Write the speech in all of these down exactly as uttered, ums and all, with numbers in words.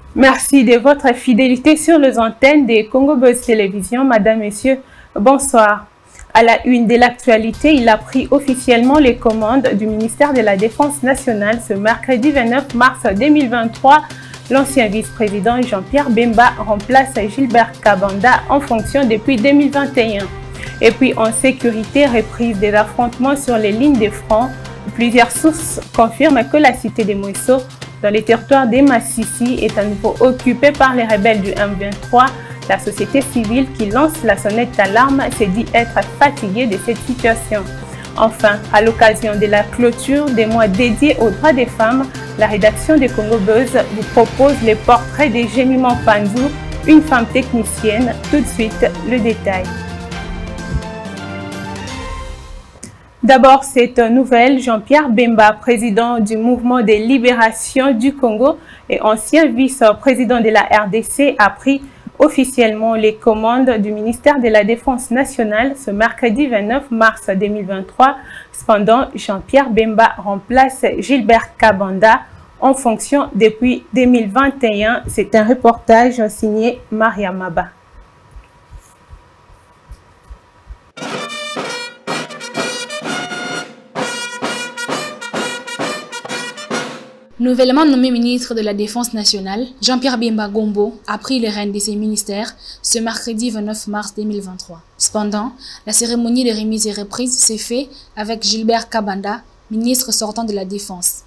Merci de votre fidélité sur les antennes des Congo Buzz Télévision. Madame, Messieurs, bonsoir. À la une de l'actualité, il a pris officiellement les commandes du ministère de la Défense nationale ce mercredi vingt-neuf mars deux mille vingt-trois. L'ancien vice-président Jean-Pierre Bemba remplace Gilbert Kabanda en fonction depuis deux mille vingt et un. Et puis en sécurité, reprise des affrontements sur les lignes de front. Plusieurs sources confirment que la cité de Mouesso, dans les territoires des Massissi, est à nouveau occupée par les rebelles du M vingt-trois. La société civile qui lance la sonnette d'alarme s'est dit être fatiguée de cette situation. Enfin, à l'occasion de la clôture des mois dédiés aux droits des femmes, la rédaction de Congo Buzz vous propose les portraits de Jemima Panzou, une femme technicienne. Tout de suite, le détail. D'abord, cette nouvelle, Jean-Pierre Bemba, président du mouvement de libération du Congo et ancien vice-président de la R D C, a pris officiellement les commandes du ministère de la Défense nationale ce mercredi vingt-neuf mars deux mille vingt-trois. Cependant, Jean-Pierre Bemba remplace Gilbert Kabanda en fonction depuis deux mille vingt et un. C'est un reportage signé Maria Maba. Nouvellement nommé ministre de la Défense nationale, Jean-Pierre Bemba Gombo a pris les rênes de ses ministères ce mercredi vingt-neuf mars deux mille vingt-trois. Cependant, la cérémonie de remise et reprise s'est faite avec Gilbert Kabanda, ministre sortant de la Défense.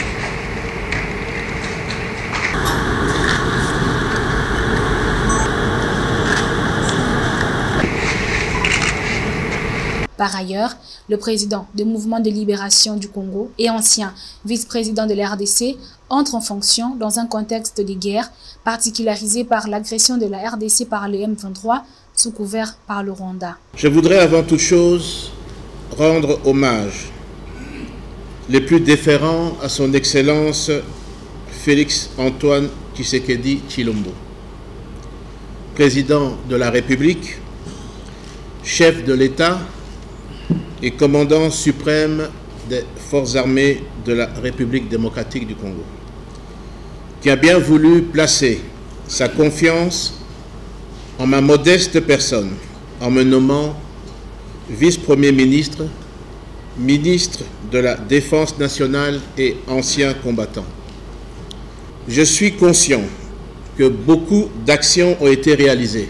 Par ailleurs, le président du mouvement de libération du Congo et ancien vice-président de la R D C entre en fonction dans un contexte de guerre particularisé par l'agression de la R D C par le M vingt-trois sous couvert par le Rwanda. Je voudrais avant toute chose rendre hommage les plus déférents à son Excellence Félix Antoine Tshisekedi Tshilombo, président de la République, chef de l'État et commandant suprême des forces armées de la République démocratique du Congo, qui a bien voulu placer sa confiance en ma modeste personne, en me nommant vice-premier ministre, ministre de la Défense nationale et ancien combattant. Je suis conscient que beaucoup d'actions ont été réalisées,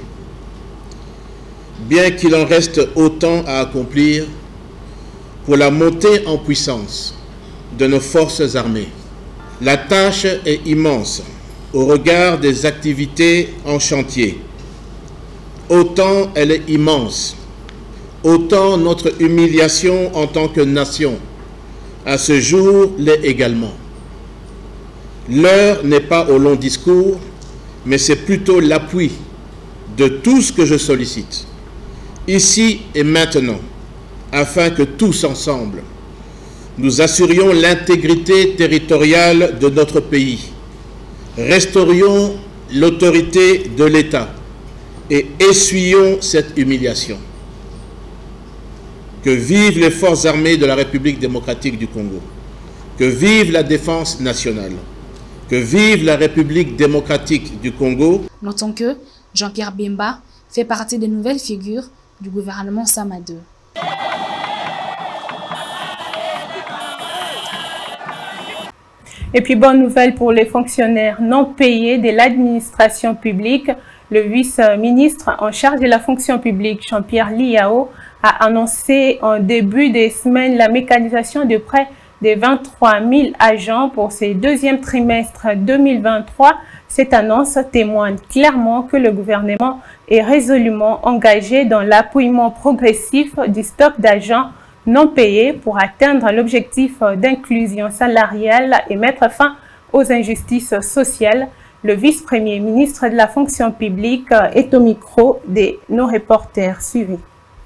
bien qu'il en reste autant à accomplir pour la montée en puissance de nos forces armées. La tâche est immense au regard des activités en chantier. Autant elle est immense, autant notre humiliation en tant que nation à ce jour l'est également. L'heure n'est pas au long discours, mais c'est plutôt l'appui de tout ce que je sollicite, ici et maintenant, afin que tous ensemble, nous assurions l'intégrité territoriale de notre pays, restaurions l'autorité de l'État et essuyions cette humiliation. Que vivent les forces armées de la République démocratique du Congo, que vive la défense nationale, que vive la République démocratique du Congo. Notons que Jean-Pierre Bemba fait partie des nouvelles figures du gouvernement Sama deux. Et puis, bonne nouvelle pour les fonctionnaires non payés de l'administration publique. Le vice-ministre en charge de la fonction publique, Jean-Pierre Liao, a annoncé en début de semaine la mécanisation de près de vingt-trois mille agents pour ce deuxième trimestre deux mille vingt-trois. Cette annonce témoigne clairement que le gouvernement est résolument engagé dans l'appuyement progressif du stock d'agents non payés pour atteindre l'objectif d'inclusion salariale et mettre fin aux injustices sociales. Le vice-premier ministre de la fonction publique est au micro de nos reporters suivis.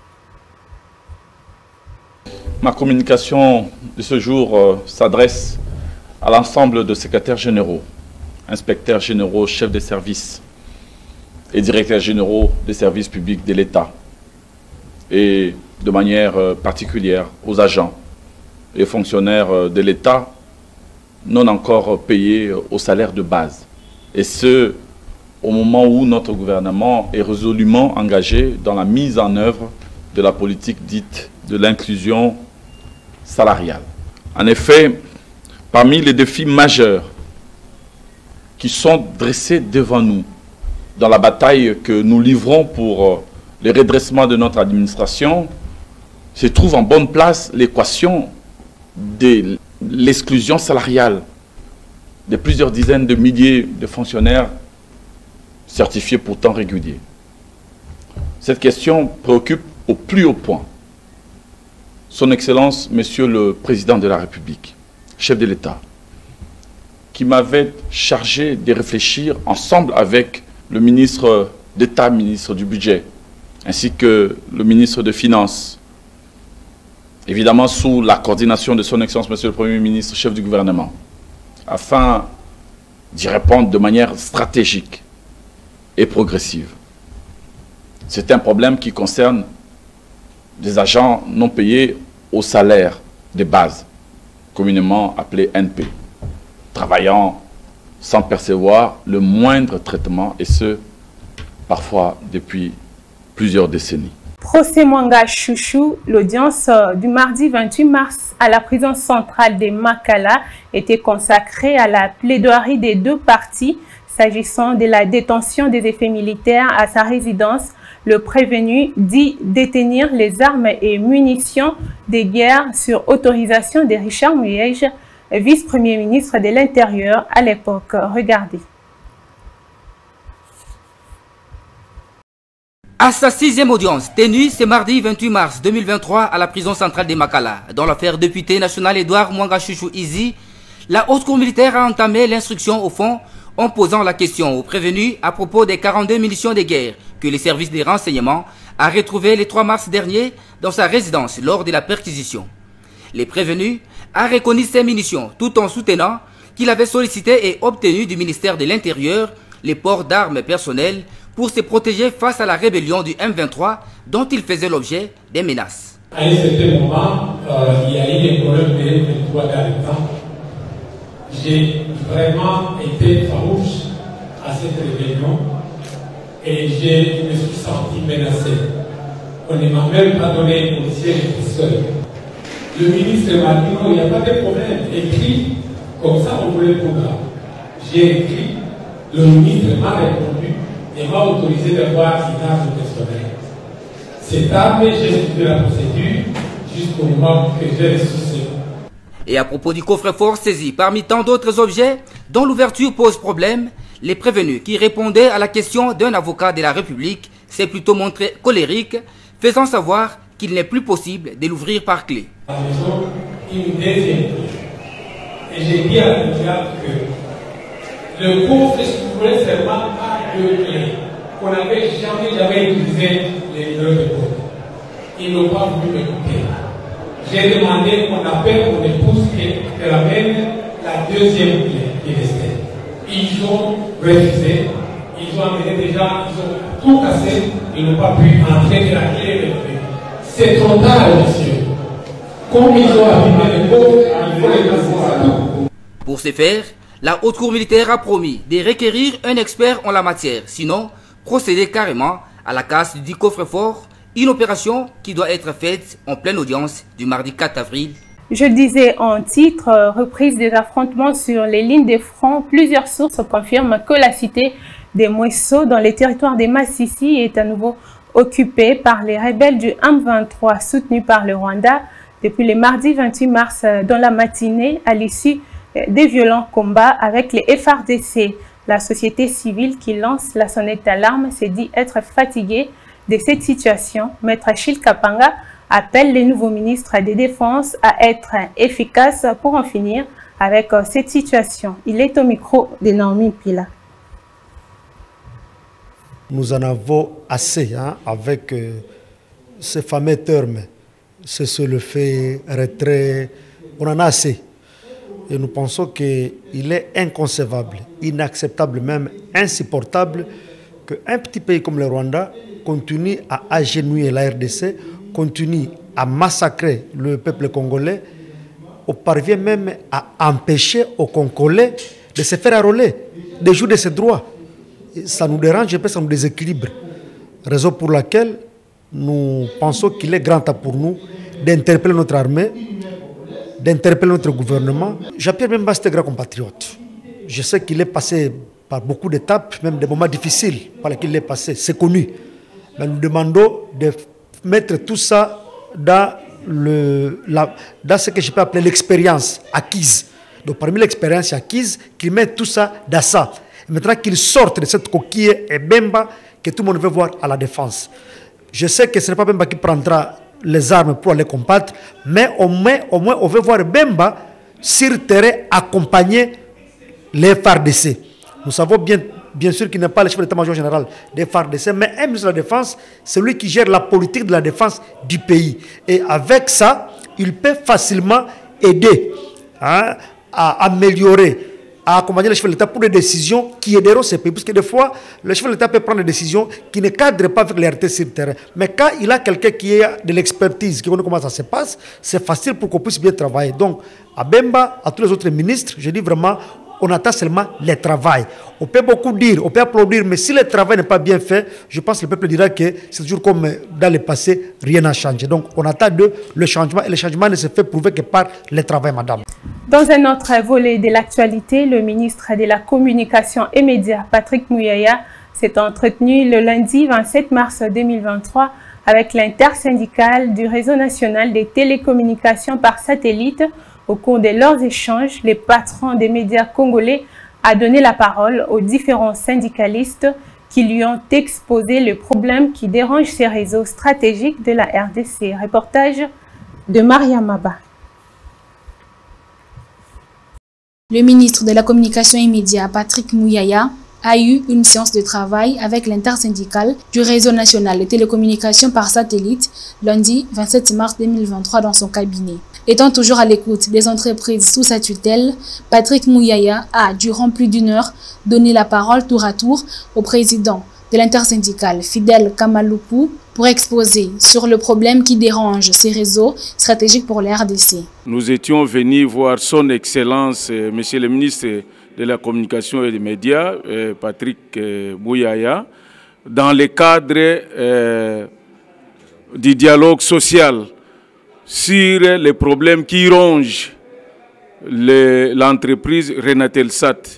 Ma communication de ce jour euh, s'adresse à l'ensemble de secrétaires généraux, inspecteurs généraux, chefs de service et directeurs généraux des services publics de l'État, et de manière particulière aux agents et fonctionnaires de l'État non encore payés au salaire de base. Et ce, au moment où notre gouvernement est résolument engagé dans la mise en œuvre de la politique dite de l'inclusion salariale. En effet, parmi les défis majeurs qui sont dressés devant nous dans la bataille que nous livrons pour le redressement de notre administration, se trouve en bonne place l'équation de l'exclusion salariale de plusieurs dizaines de milliers de fonctionnaires certifiés pourtant réguliers. Cette question préoccupe au plus haut point Son Excellence, Monsieur le Président de la République, chef de l'État, qui m'avait chargé de réfléchir ensemble avec le ministre d'État, ministre du Budget, ainsi que le ministre des Finances, évidemment sous la coordination de Son Excellence, Monsieur le Premier ministre, chef du gouvernement, afin d'y répondre de manière stratégique et progressive. C'est un problème qui concerne des agents non payés au salaire de base, communément appelé N P, travaillant sans percevoir le moindre traitement, et ce, parfois depuis plusieurs décennies. Procès Mwanga Chouchou, l'audience du mardi vingt-huit mars à la prison centrale de Makala était consacrée à la plaidoirie des deux parties s'agissant de la détention des effets militaires à sa résidence. Le prévenu dit détenir les armes et munitions de guerre sur autorisation de Richard Muyej, vice-premier ministre de l'Intérieur à l'époque. Regardez. À sa sixième audience, tenue ce mardi vingt-huit mars deux mille vingt-trois à la prison centrale de Makala, dans l'affaire député national Edouard Mwanga Chouchou Izi, la haute cour militaire a entamé l'instruction au fond en posant la question aux prévenus à propos des quarante-deux munitions de guerre que les services des renseignements a retrouvées le trois mars dernier dans sa résidence lors de la perquisition. Les prévenus a reconnu ces munitions tout en soutenant qu'il avait sollicité et obtenu du ministère de l'Intérieur les ports d'armes personnelles pour se protéger face à la rébellion du M vingt-trois dont il faisait l'objet des menaces. À un certain moment, euh, il y a eu un problème de M vingt-trois dans le temps. J'ai vraiment été farouche à cette rébellion et je me suis senti menacé. On ne m'a même pas donné un policier de pistolet. Le ministre m'a dit non, il n'y a pas de problème. Écrit, comme ça on voulait le programme. J'ai écrit, le ministre m'a répondu et m'a autorisé d'avoir une arme personnelle. Cette arme, j'ai suivi la procédure jusqu'au moment que j'ai reçu ce. Et à propos du coffre-fort saisi parmi tant d'autres objets dont l'ouverture pose problème, les prévenus qui répondaient à la question d'un avocat de la République s'est plutôt montré colérique, faisant savoir qu'il n'est plus possible de l'ouvrir par clé. La maison, une deuxième clé. Et j'ai dit à l'avocat que le coffre s'ouvrait seulement à deux clés, qu'on n'avait jamais, jamais utilisé les numéros de code. Ils n'ont pas voulu m'écouter. J'ai demandé qu'on appelle mon épouse qu'elle amène la deuxième clé qui restait. Ils ont refusé, ils ont amené déjà, ils ont tout cassé, ils n'ont pas pu entrer de la clé. C'est trop tard, monsieur. Comme ils ont abîmé les pauvres, il faut les casser à tout. Pour ce faire, la haute cour militaire a promis de requérir un expert en la matière, sinon procéder carrément à la casse du coffre-fort. Une opération qui doit être faite en pleine audience du mardi quatre avril. Je disais en titre, euh, reprise des affrontements sur les lignes de front. Plusieurs sources confirment que la cité des Mouesso, dans les territoires des Massissi, est à nouveau occupée par les rebelles du M vingt-trois soutenus par le Rwanda depuis le mardi vingt-huit mars euh, dans la matinée à l'issue euh, des violents combats avec les F R D C. La société civile qui lance la sonnette d'alarme s'est dit être fatiguée de cette situation. Maître Achille Kapanga appelle les nouveaux ministres de Défense à être efficaces pour en finir avec cette situation. Il est au micro de Naomi Pila. Nous en avons assez hein, avec euh, ces fameux termes. C'est le fait, retrait, on en a assez. Et nous pensons qu'il est inconcevable, inacceptable même, insupportable qu'un petit pays comme le Rwanda continue à agenouiller la R D C, continue à massacrer le peuple congolais, on parvient même à empêcher aux Congolais de se faire enrôler. de jouir de ses droits. Et ça nous dérange, ça nous déséquilibre. Raison pour laquelle nous pensons qu'il est grand temps pour nous d'interpeller notre armée, d'interpeller notre gouvernement. Jean-Pierre Bemba, c'est un grand compatriote. Je sais qu'il est passé par beaucoup d'étapes, même des moments difficiles par lesquels il est passé, c'est connu. Mais nous demandons de mettre tout ça dans, le, la, dans ce que je peux appeler l'expérience acquise. Donc parmi l'expérience acquise, qu'il mette tout ça dans ça. Et maintenant qu'il sorte de cette coquille et Bemba que tout le monde veut voir à la défense. Je sais que ce n'est pas Bemba qui prendra les armes pour aller combattre, mais au moins, au moins on veut voir Bemba sur terrain accompagner les F A R D C. Nous savons bien, bien sûr qu'il n'est pas le chef d'état-major général des F A R D C, mais un ministre de la Défense, c'est lui qui gère la politique de la défense du pays. Et avec ça, il peut facilement aider hein, à améliorer, à accompagner le chef de l'État pour des décisions qui aideront ces pays. Parce que des fois, le chef de l'État peut prendre des décisions qui ne cadrent pas avec les réalités sur le terrain. Mais quand il a quelqu'un qui a de l'expertise, qui connaît comment ça se passe, c'est facile pour qu'on puisse bien travailler. Donc, à Bemba, à tous les autres ministres, je dis vraiment, on attend seulement le travail. On peut beaucoup dire, on peut applaudir, mais si le travail n'est pas bien fait, je pense que le peuple dira que c'est toujours comme dans le passé, rien n'a changé. Donc on attend de le changement, et le changement ne se fait prouver que par le travail, madame. Dans un autre volet de l'actualité, le ministre de la Communication et Médias, Patrick Muyaya, s'est entretenu le lundi vingt-sept mars deux mille vingt-trois avec l'intersyndicale du réseau national des télécommunications par satellite. Au cours de leurs échanges, les patrons des médias congolais ont donné la parole aux différents syndicalistes qui lui ont exposé le problème qui dérange ces réseaux stratégiques de la R D C. Reportage de Maria Maba. Le ministre de la Communication et Médias, Patrick Muyaya, a eu une séance de travail avec l'intersyndicale du réseau national de télécommunications par satellite lundi vingt-sept mars deux mille vingt-trois dans son cabinet. Étant toujours à l'écoute des entreprises sous sa tutelle, Patrick Muyaya a, durant plus d'une heure, donné la parole tour à tour au président de l'intersyndicale, Fidel Kamalupu, pour exposer sur le problème qui dérange ces réseaux stratégiques pour la R D C. Nous étions venus voir son Excellence, euh, Monsieur le ministre de la Communication et des Médias, euh, Patrick euh, Muyaya, dans le cadre euh, du dialogue social sur les problèmes qui rongent l'entreprise Renatelsat.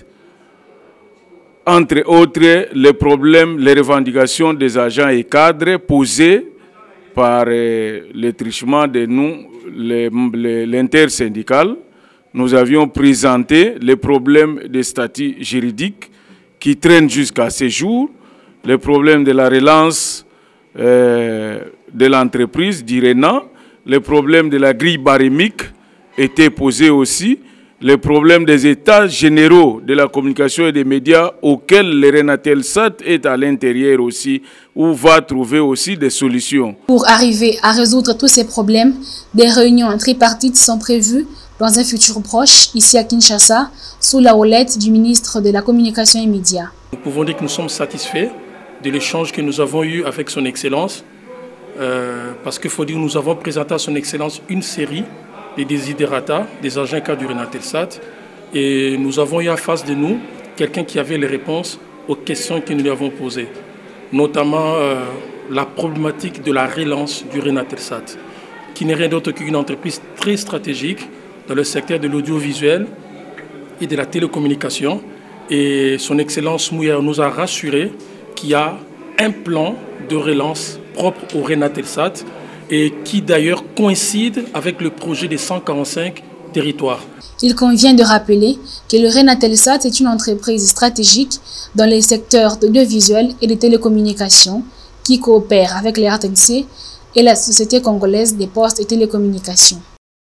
Entre autres, les problèmes, les revendications des agents et cadres posés par euh, le truchement de nous, l'intersyndical. Nous avions présenté les problèmes des statuts juridiques qui traînent jusqu'à ce jour, les problèmes de la relance euh, de l'entreprise d'IRENA, les problèmes de la grille barémique étaient posés aussi, les problèmes des états généraux de la communication et des médias auxquels le Renatelsat est à l'intérieur aussi, où va trouver aussi des solutions. Pour arriver à résoudre tous ces problèmes, des réunions tripartites sont prévues dans un futur proche, ici à Kinshasa, sous la houlette du ministre de la Communication et Médias. Nous pouvons dire que nous sommes satisfaits de l'échange que nous avons eu avec son Excellence, euh, parce qu'il faut dire que nous avons présenté à son Excellence une série de desiderata des agents cadres du Renatelsat, et nous avons eu en face de nous quelqu'un qui avait les réponses aux questions que nous lui avons posées, notamment euh, la problématique de la relance du Renatelsat, qui n'est rien d'autre qu'une entreprise très stratégique dans le secteur de l'audiovisuel et de la télécommunication. Et son Excellence Muyaya nous a rassuré qu'il y a un plan de relance propre au Renatelsat et qui d'ailleurs coïncide avec le projet des cent quarante-cinq territoires. Il convient de rappeler que le Renatelsat est une entreprise stratégique dans les secteurs de l'audiovisuel et des télécommunications qui coopère avec les R T N C et la Société congolaise des postes et télécommunications.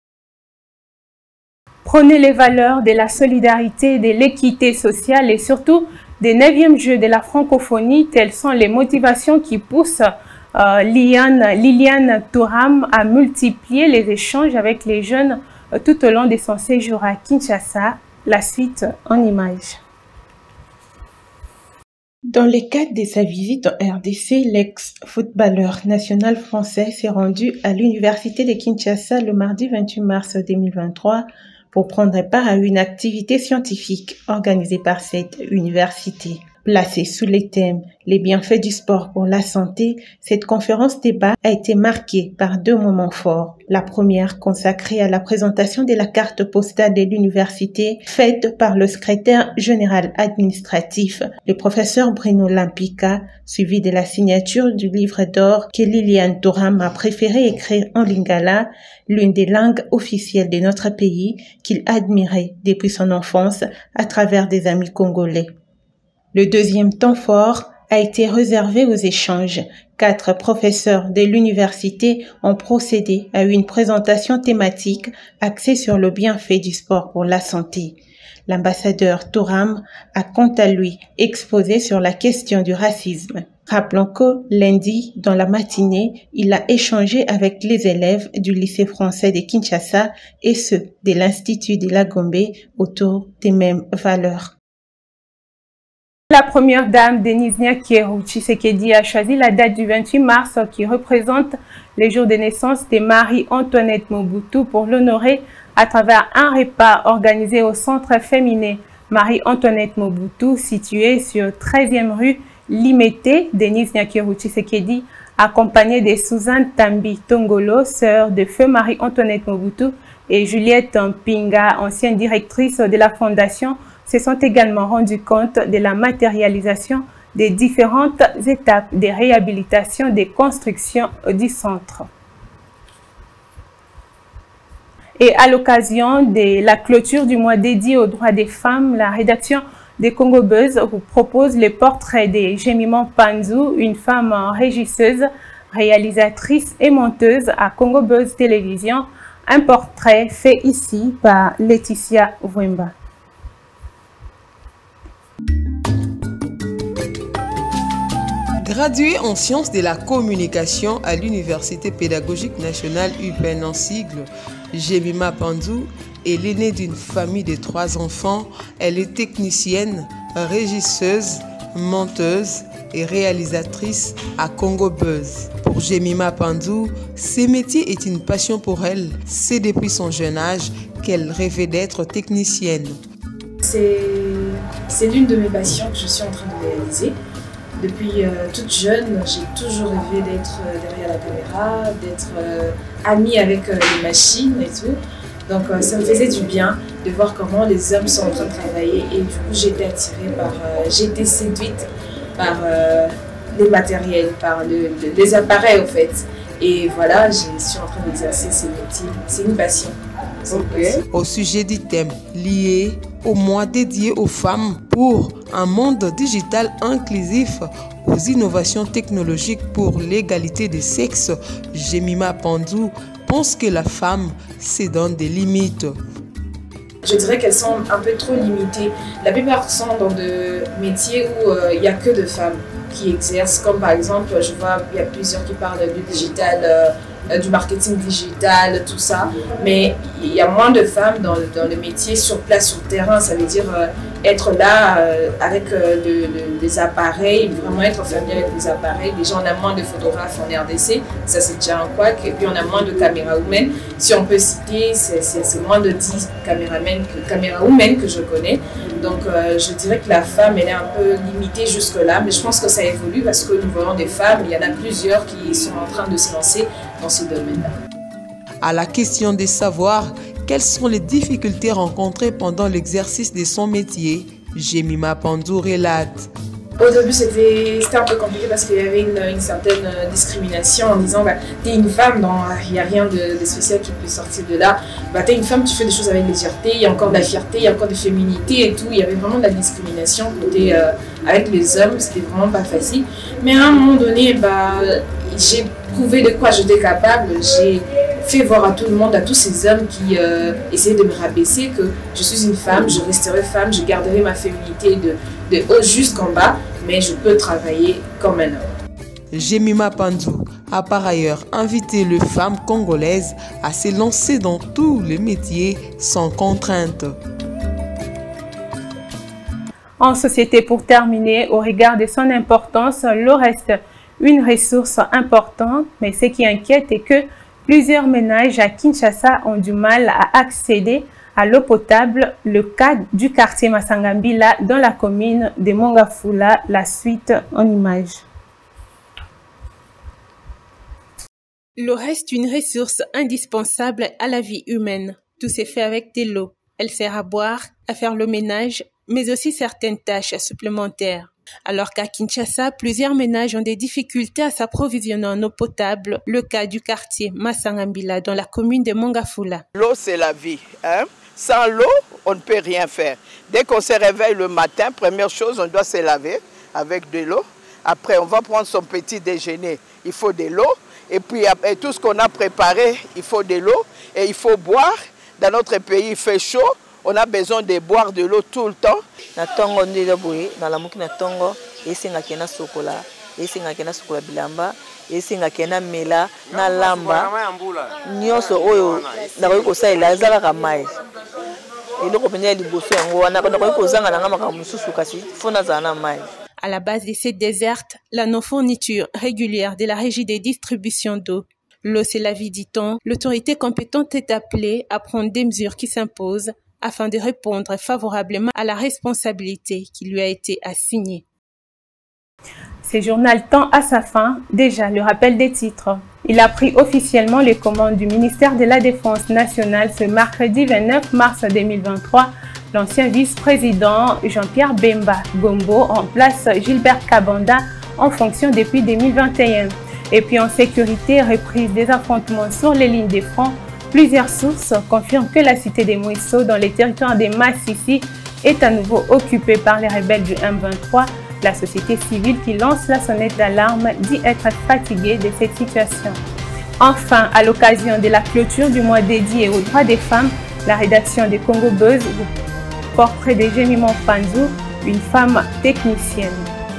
Prenez les valeurs de la solidarité, de l'équité sociale et surtout des neuvièmes Jeux de la francophonie. Telles sont les motivations qui poussent euh, Liliane, Liliane Touram à multiplier les échanges avec les jeunes euh, tout au long de son séjour à Kinshasa. La suite en images. Dans le cadre de sa visite en R D C, l'ex-footballeur national français s'est rendu à l'université de Kinshasa le mardi vingt-huit mars deux mille vingt-trois pour prendre part à une activité scientifique organisée par cette université. Placée sous les thèmes « Les bienfaits du sport pour la santé », cette conférence débat a été marquée par deux moments forts. La première consacrée à la présentation de la carte postale de l'université faite par le secrétaire général administratif, le professeur Bruno Lampica, suivi de la signature du livre d'or que Liliane Thuram a préféré écrire en lingala, l'une des langues officielles de notre pays qu'il admirait depuis son enfance à travers des amis congolais. Le deuxième temps fort a été réservé aux échanges. Quatre professeurs de l'université ont procédé à une présentation thématique axée sur le bienfait du sport pour la santé. L'ambassadeur Thuram a quant à lui exposé sur la question du racisme. Rappelons que lundi, dans la matinée, il a échangé avec les élèves du lycée français de Kinshasa et ceux de l'Institut de la Gombe autour des mêmes valeurs. La première dame, Denise Nyakero Tshisekedi, a choisi la date du vingt-huit mars qui représente le jour de naissance de Marie-Antoinette Mobutu pour l'honorer à travers un repas organisé au centre féminin Marie-Antoinette Mobutu situé sur treizième rue Limete. Denise Nyakero Tshisekedi, accompagnée de Suzanne Tambi Tongolo, sœur de feu Marie-Antoinette Mobutu, et Juliette Mpinga, ancienne directrice de la fondation, se sont également rendus compte de la matérialisation des différentes étapes de réhabilitation des constructions du centre. Et à l'occasion de la clôture du mois dédié aux droits des femmes, la rédaction de Congo Buzz vous propose le portrait de Jemima Panzu, une femme régisseuse, réalisatrice et monteuse à Congo Buzz Télévision. Un portrait fait ici par Laetitia Wemba. Graduée en sciences de la communication à l'Université pédagogique nationale U P N en sigle, Jemima Panzu est l'aînée d'une famille de trois enfants. Elle est technicienne, régisseuse, monteuse et réalisatrice à Congo Buzz. Pour Jemima Panzu, ce métier est une passion pour elle. C'est depuis son jeune âge qu'elle rêvait d'être technicienne. C'est l'une de mes passions que je suis en train de réaliser. Depuis euh, toute jeune, j'ai toujours rêvé d'être euh, derrière la caméra, d'être euh, amie avec euh, les machines et tout. Donc euh, ça me faisait du bien de voir comment les hommes sont en train de travailler et du coup j'étais attirée par, euh, j'étais séduite par euh, les matériels, par le, le, les appareils en fait. Et voilà, je suis en train d'exercer ces métiers. C'est une passion. Okay. Au sujet du thème lié au mois dédié aux femmes pour un monde digital inclusif aux innovations technologiques pour l'égalité des sexes, Jemima Panzu pense que la femme se donne des limites. Je dirais qu'elles sont un peu trop limitées. La plupart sont dans des métiers où il euh, n'y a que de femmes qui exercent, comme par exemple, je vois, il y a plusieurs qui parlent du digital, euh, du marketing digital, tout ça, mais il y a moins de femmes dans, dans le métier sur place, sur le terrain, ça veut dire euh, être là euh, avec euh, le, le, les appareils, vraiment être familier avec les appareils. Déjà, on a moins de photographes en R D C, ça c'est déjà un couac, et puis on a moins de caméra-women. Si on peut citer, c'est moins de dix caméramens que, caméra-women que je connais. Donc euh, je dirais que la femme, elle est un peu limitée jusque-là, mais je pense que ça évolue parce que nous voyons des femmes, il y en a plusieurs qui sont en train de se lancer dans ce domaine-là. À la question de savoir quelles sont les difficultés rencontrées pendant l'exercice de son métier, Jemima Panzu relate. Au début, c'était un peu compliqué parce qu'il y avait une, une certaine discrimination en disant bah, « t'es une femme, il n'y a rien de, de spécial qui peut sortir de là. Bah, t'es une femme, tu fais des choses avec légèreté, il y a encore de la fierté, il y a encore de féminité et tout. » Il y avait vraiment de la discrimination côté, euh, avec les hommes, c'était vraiment pas facile. Mais à un moment donné, bah, j'ai prouvé de quoi j'étais capable. J'ai fait voir à tout le monde, à tous ces hommes qui euh, essayaient de me rabaisser que je suis une femme, je resterai femme, je garderai ma féminité de, de haut jusqu'en bas, mais je peux travailler comme un homme. Jemima Panzu a par ailleurs invité les femmes congolaises à se lancer dans tous les métiers sans contrainte. En société, pour terminer, au regard de son importance, l'eau reste une ressource importante, mais ce qui inquiète est que plusieurs ménages à Kinshasa ont du mal à accéder à l'eau potable, le cas du quartier Masangambila dans la commune de Mongafula. La suite en images. L'eau reste une ressource indispensable à la vie humaine. Tout s'est fait avec de l'eau. Elle sert à boire, à faire le ménage, mais aussi certaines tâches supplémentaires. Alors qu'à Kinshasa, plusieurs ménages ont des difficultés à s'approvisionner en eau potable, le cas du quartier Masangambila dans la commune de Mongafula. L'eau, c'est la vie. Hein? Sans l'eau, on ne peut rien faire. Dès qu'on se réveille le matin, première chose, on doit se laver avec de l'eau. Après, on va prendre son petit déjeuner, il faut de l'eau. Et puis, après, tout ce qu'on a préparé, il faut de l'eau. Et il faut boire. Dans notre pays, il fait chaud. On a besoin de boire de l'eau tout le temps. Na tongo ndile boye na lamuki na tongo esenga kena sokola esenga kena sokola bilamba esenga kena mela na lamba nyonso oyo na ko kosalela ezala ka mai eloko penya liboso yango wana ko kozanga na ngama mususu kasi fona zana mai. À la base de ces désertes, la non-fourniture régulière de la régie des distributions d'eau. L'eau, c'est la vie, dit-on. L'autorité compétente est appelée à prendre des mesures qui s'imposent afin de répondre favorablement à la responsabilité qui lui a été assignée. Ce journal tend à sa fin. Déjà, le rappel des titres. Il a pris officiellement les commandes du ministère de la Défense nationale ce mercredi vingt-neuf mars deux mille vingt-trois. L'ancien vice-président Jean-Pierre Bemba Gombo remplace Gilbert Kabanda en fonction depuis deux mille vingt et un. Et puis en sécurité, reprise des affrontements sur les lignes de front. Plusieurs sources confirment que la cité des Mouissot dans les territoires des Massissi est à nouveau occupée par les rebelles du M vingt-trois. La société civile qui lance la sonnette d'alarme dit être fatiguée de cette situation. Enfin, à l'occasion de la clôture du mois dédié aux droits des femmes, la rédaction des Congo Buzz vous portrait de Jemima Panzou, une femme technicienne.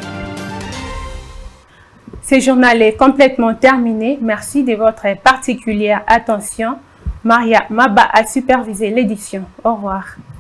Ce journal est complètement terminé. Merci de votre particulière attention. Maria Maba a supervisé l'édition. Au revoir.